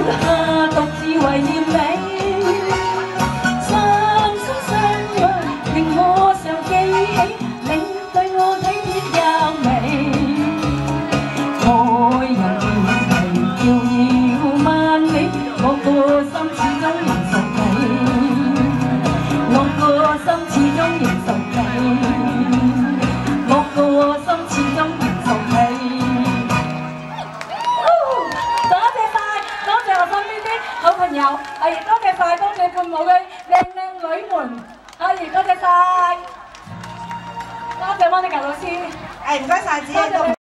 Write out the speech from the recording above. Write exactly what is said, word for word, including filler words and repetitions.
下獨自懷念你。三生相愛，令我常記起你對我體貼優美。愛人如題遙遙萬里，我個心始終仍屬你。我個心始終仍屬你。我個心始終仍屬你。多謝晒，多謝我身邊啲好朋友，係多謝晒，多謝咁好嘅靚靚女們，係多謝晒，多謝 Monica 老師， 誒唔該晒，只係